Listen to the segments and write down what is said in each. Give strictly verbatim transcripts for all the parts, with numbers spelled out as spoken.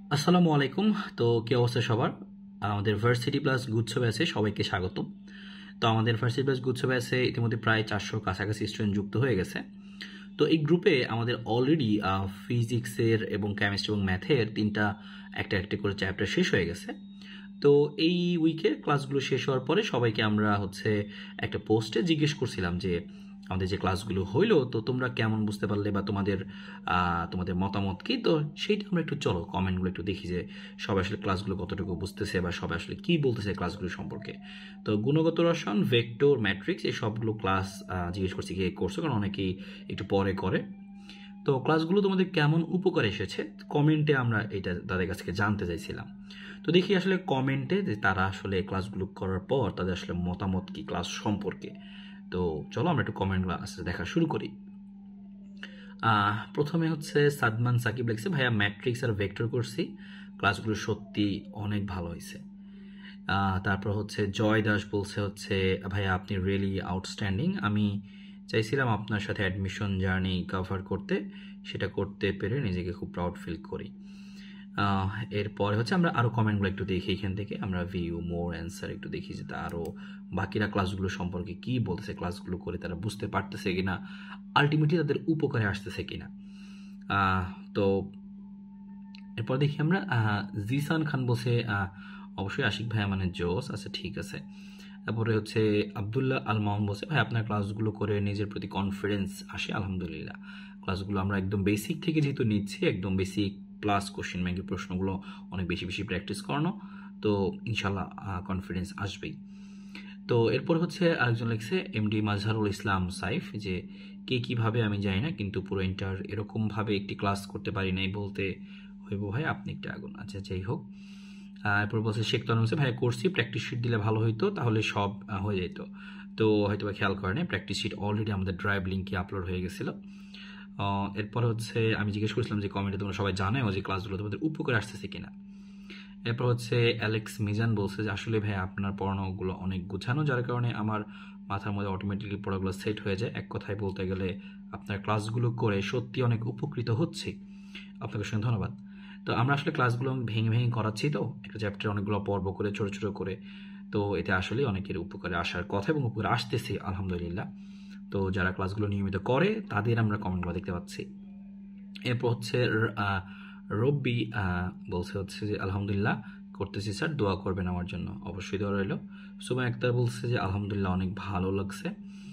আসসালামু আলাইকুম। তো কি অবস্থা সবার? আমাদের ভার্সিটি প্লাস গুচ্ছ ব্যাচে সবাইকে স্বাগত। তো আমাদের ভার্সিটি প্লাস গুচ্ছ ব্যাচে ইতিমধ্যে প্রায় চারশোর কাছাকাছি স্টুডেন্ট যুক্ত হয়ে গেছে। তো এই গ্রুপে আমাদের অলরেডি ফিজিক্সের এবং কেমিস্ট্রি এবং ম্যাথের তিনটা একটা একটা করে চ্যাপ্টার শেষ হয়ে গেছে। তো এই উইকে ক্লাসগুলো শেষ হওয়ার পরে সবাইকে আমরা হচ্ছে একটা পোস্টে জিজ্ঞেস করছিলাম যে আমাদের যে ক্লাসগুলো হইলো তো তোমরা কেমন বুঝতে পারলে বা তোমাদের তোমাদের মতামত কি। তো সেইটা আমরা একটু চলো কমেন্টগুলো একটু দেখি যে সবাই আসলে ক্লাসগুলো কতটুকু বুঝতেছে বা সবাই আসলে কি বলতেছে ক্লাসগুলো সম্পর্কে। তো গুণগত রসায়ন, ভেক্টর, ম্যাট্রিক্স এই সবগুলো ক্লাস জিজ্ঞেস করছি কে করছো, কারণ অনেকেই একটু পরে করে। তো ক্লাসগুলো তোমাদের কেমন উপকার এসেছে কমেন্টে আমরা এটা তাদের কাছ থেকে জানতে চাইছিলাম। তো দেখি আসলে কমেন্টে যে তারা আসলে ক্লাসগুলো করার পর তাদের আসলে মতামত কি ক্লাস সম্পর্কে। তো চলো আমরা একটু কমেন্টগুলো আসলে দেখা শুরু করি। প্রথমে হচ্ছে সাদমান সাকিব লিখছে, ভাইয়া ম্যাট্রিক্স আর ভেক্টর করছি, ক্লাসগুলো সত্যি অনেক ভালো হয়েছে। তারপর হচ্ছে জয় দাস বলছে হচ্ছে, ভাইয়া আপনি রিয়েলি আউটস্ট্যান্ডিং, আমি চাইছিলাম আপনার সাথে অ্যাডমিশন জার্নি কভার করতে, সেটা করতে পেরে নিজেকে খুব প্রাউড ফিল করি। এরপরে হচ্ছে আমরা আরও কমেন্টগুলো একটু দেখি, এখান থেকে আমরা ভিউ মোর অ্যান্সার একটু দেখি যে তা আরও বাকিরা ক্লাসগুলো সম্পর্কে কি বলতেছে, ক্লাসগুলো করে তারা বুঝতে পারতেছে কিনা, আলটিমেটলি তাদের উপকারে আসতেছে কিনা। তো এরপর দেখি আমরা জিসান খান বলছে, অবশ্যই আশিক ভাইয়া মানে জোস, আচ্ছা ঠিক আছে। তারপরে হচ্ছে আবদুল্লাহ আল মামুন বলছে, ভাই আপনার ক্লাসগুলো করে নিজের প্রতি কনফিডেন্স আসে আলহামদুলিল্লাহ। ক্লাসগুলো আমরা একদম বেসিক থেকে যেহেতু নিচ্ছি, একদম বেসিক প্লাস কোশ্চেন ব্যাংকের প্রশ্নগুলো অনেক বেশি বেশি প্র্যাকটিস করানো, তো ইনশাল্লাহ কনফিডেন্স আসবেই। তো এরপর হচ্ছে আরেকজন লিখছে এমডি মাজহারুল ইসলাম সাইফ, যে কে কীভাবে আমি জানি না, কিন্তু পুরো ইন্টার এরকমভাবে একটি ক্লাস করতে পারি নাই বলতে হইব ভাই, আপনি একটা আগুন। আচ্ছা যাই হোক। এরপর বলছে শেখ তরুণ হচ্ছে, ভাই করছি, প্র্যাকটিস শিট দিলে ভালো হইতো, তাহলে সব হয়ে যেত। তো হয়তো বা খেয়াল করেনি, প্র্যাকটিস শিট অলরেডি আমাদের ড্রাইভ লিঙ্কে আপলোড হয়ে গেছিলো। এরপর হচ্ছে আমি জিজ্ঞেস করছিলাম যে কমেন্টে তোমরা সবাই জানাও যে ক্লাসগুলো তোমাদের উপকার আসতেছে কিনা। এরপর হচ্ছে অ্যালেক্স মিজান বলছে যে আসলে ভাই আপনার পড়ানোগুলো অনেক গুছানো, যার কারণে আমার মাথার মধ্যে অটোমেটিকলি পড়াগুলো সেট হয়ে যায়। এক কথায় বলতে গেলে আপনার ক্লাসগুলো করে সত্যি অনেক উপকৃত হচ্ছে, আপনাকে শুনে ধন্যবাদ। তো আমরা আসলে ক্লাসগুলো ভেঙে ভেঙে করাচ্ছি, তো একটা চ্যাপ্টারে অনেকগুলো পর্ব করে ছোটো ছোটো করে, তো এতে আসলে অনেকের উপকারে আসার কথা এবং উপকারে আসতেছে আলহামদুলিল্লাহ। তো যারা ক্লাসগুলো নিয়মিত করে তাদের আমরা কমেন্টগুলো দেখতে পাচ্ছি। এরপর হচ্ছে রব্বি বলছে হচ্ছে যে আলহামদুলিল্লাহ করতেছি স্যার, দোয়া করবেন আমার জন্য, অবশ্যই দোয়া রইল। সুমা আক্তার বলছে যে আলহামদুলিল্লাহ অনেক ভালো লাগছে।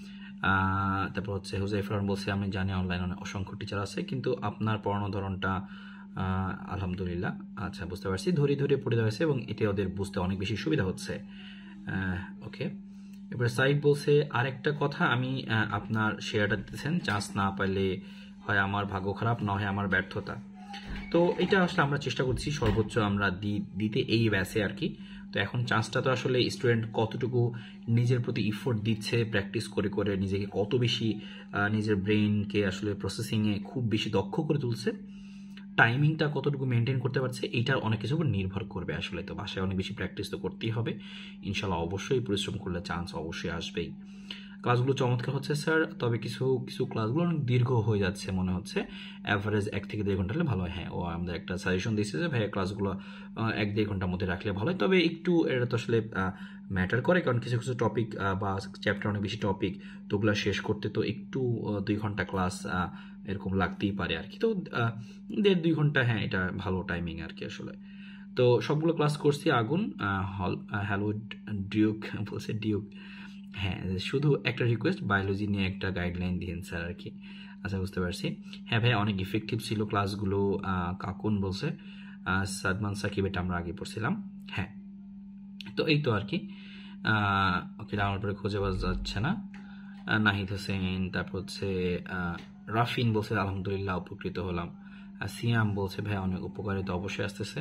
তারপর হচ্ছে হুজাইফর বলছে, আমি জানি অনলাইনে অনেক অসংখ্য টিচার আছে, কিন্তু আপনার পড়ানো ধরনটা আলহামদুলিল্লাহ আচ্ছা বুঝতে পারছি, ধরে ধরে পড়ে দেওয়া হয়েছে এবং এতে ওদের বুঝতে অনেক বেশি সুবিধা হচ্ছে। ওকে। এরপরে সাইফ বলছে, আরেকটা কথা, আমি আপনার শেয়ারটা দিতেছেন, চান্স না পাইলে হয় আমার ভাগ্য খারাপ, না হয় আমার ব্যর্থতা। তো এটা আসলে আমরা চেষ্টা করছি সর্বোচ্চ আমরা দিতে এই ব্যাচে আর কি। তো এখন চান্সটা তো আসলে স্টুডেন্ট কতটুকু নিজের প্রতি ইফোর্ট দিচ্ছে, প্র্যাকটিস করে করে নিজেকে কত বেশি নিজের ব্রেইনকে আসলে প্রসেসিংয়ে খুব বেশি দক্ষ করে তুলছে, টাইমিংটা কতটুকু মেনটেন করতে পারছে, এইটার অনেক কিছুর উপর নির্ভর করবে আসলে। তো বাসায় অনেক বেশি প্র্যাকটিস তো করতেই হবে, ইনশাল্লাহ অবশ্যই পরিশ্রম করলে চান্স অবশ্যই আসবেই। ক্লাসগুলো চমৎকার হচ্ছে স্যার, তবে কিছু কিছু ক্লাসগুলো অনেক দীর্ঘ হয়ে যাচ্ছে মনে হচ্ছে, অ্যাভারেজ এক থেকে দেড় ঘন্টা হলে ভালো হয়। হ্যাঁ, ও আমাদের একটা সাজেশন দিচ্ছে যে ভাইয়া ক্লাসগুলো এক দেড় ঘন্টার মধ্যে রাখলে ভালো হয়, তবে একটু এটা তো আসলে ম্যাটার করে, কারণ কিছু কিছু টপিক বা চ্যাপ্টার অনেক বেশি টপিক, তো ওগুলো শেষ করতে তো একটু দুই ঘন্টা ক্লাস এরকম লাগতেই পারে আর কি। তো দেড় দুই ঘন্টা, হ্যাঁ এটা ভালো টাইমিং আর কি আসলে। তো সবগুলো ক্লাস করছি আগুন। হল হ্যালো ডিউক বলছে, ডিউক হ্যাঁ, শুধু একটা রিকোয়েস্ট, বায়োলজি নিয়ে একটা গাইডলাইন দিন স্যার আর কি। আচ্ছা বুঝতে পারছি। হ্যাঁ ভাই অনেক ইফেক্টিভ ছিল ক্লাসগুলো, কাকুন বলছে। সাদমান সাকিব, এটা আমরা আগে পড়ছিলাম। হ্যাঁ, তো এই তো আর কি। ওকে, ডাউনলোড করে খুঁজে পাওয়া যাচ্ছে না। নাহিদ হোসেন, তারপর হচ্ছে রাফিন বলছে আলহামদুলিল্লাহ উপকৃত হলাম। সিয়াম বলছে ভাই অনেক উপকারিতা অবশ্যই আসতেছে।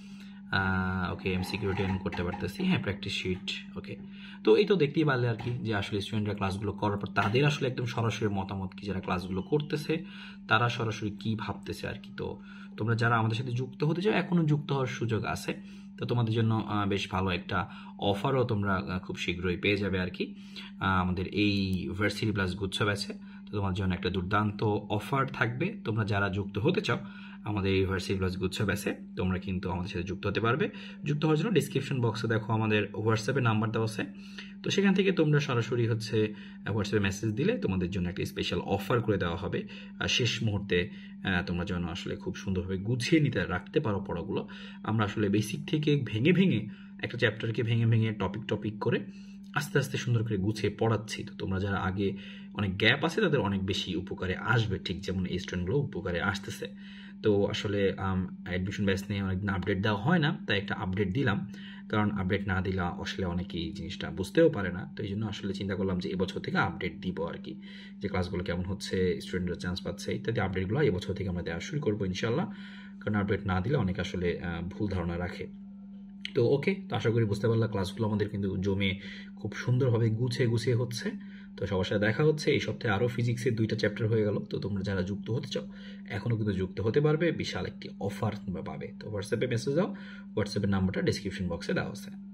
ওকে, এমসিকিউ টেন করতে পারতেছি, হ্যাঁ প্র্যাকটিস শিট। ওকে, তো এই তো দেখতেই পারলে আর কি যে আসলে স্টুডেন্টরা ক্লাসগুলো করার পর তাদের আসলে একদম সরাসরি মতামত কি, যারা ক্লাসগুলো করতেছে তারা সরাসরি কি ভাবতেছে আর কি। তো তোমরা যারা আমাদের সাথে যুক্ত হতে চাও এখনো যুক্ত হওয়ার সুযোগ আছে, তো তোমাদের জন্য বেশ ভালো একটা অফারও তোমরা খুব শীঘ্রই পেয়ে যাবে আর কি আমাদের এই ভার্সিটি প্লাস গুচ্ছ ব্যাচে। তো তোমার জন্য একটা দুর্দান্ত অফার থাকবে, তোমরা যারা যুক্ত হতে চাও আমাদের ইউনিভার্সিটি প্লাস গুচ্ছ ব্যাচে তোমরা কিন্তু আমাদের সাথে যুক্ত হতে পারবে। যুক্ত হওয়ার জন্য ডিসক্রিপশন বক্সে দেখো আমাদের হোয়াটসঅ্যাপে নাম্বার দেওয়া আছে, তো সেখান থেকে তোমরা সরাসরি হচ্ছে হোয়াটসঅ্যাপে মেসেজ দিলে তোমাদের জন্য একটা স্পেশাল অফার করে দেওয়া হবে। আর শেষ মুহূর্তে তোমরা যেন আসলে খুব সুন্দরভাবে গুছিয়ে নিতে রাখতে পারো পড়াগুলো। আমরা আসলে বেসিক থেকে ভেঙে ভেঙে একটা চ্যাপ্টারকে ভেঙে ভেঙে টপিক টপিক করে আস্তে আস্তে সুন্দর করে গুছিয়ে পড়াচ্ছি। তো তোমরা যারা আগে অনেক গ্যাপ আছে তাদের অনেক বেশি উপকারে আসবে, ঠিক যেমন এই স্টুডেন্টগুলো উপকারে আসতেছে। তো আসলে অ্যাডমিশন ব্যাচ নিয়ে অনেকদিন আপডেট দেওয়া হয় না, তাই একটা আপডেট দিলাম, কারণ আপডেট না দিলে আসলে অনেকেই জিনিসটা বুঝতেও পারে না। তো এই জন্য আসলে চিন্তা করলাম যে এবছর থেকে আপডেট দিব আর কি, যে ক্লাসগুলো কেমন হচ্ছে, স্টুডেন্টরা চান্স পাচ্ছে ইত্যাদি আপডেটগুলো এবছর থেকে আমরা দেওয়া শুরু করবো ইনশাল্লাহ, কারণ আপডেট না দিলে অনেকে আসলে ভুল ধারণা রাখে। তো ওকে, তো আশা করি বুঝতে পারলাম ক্লাসগুলো আমাদের কিন্তু জমে খুব সুন্দরভাবে গুছিয়ে গুছিয়ে হচ্ছে। তো সবার সাথে দেখা হচ্ছে এই সপ্তাহে। আরও ফিজিক্সের দুইটা চ্যাপ্টার হয়ে গেল, তো তোমরা যারা যুক্ত হতে চাও এখনও কিন্তু যুক্ত হতে পারবে, বিশাল একটি অফার তোমরা পাবে। তো হোয়াটসঅ্যাপে মেসেজ দাও, হোয়াটসঅ্যাপের নাম্বারটা ডিসক্রিপশন বক্সে দেওয়া আছে।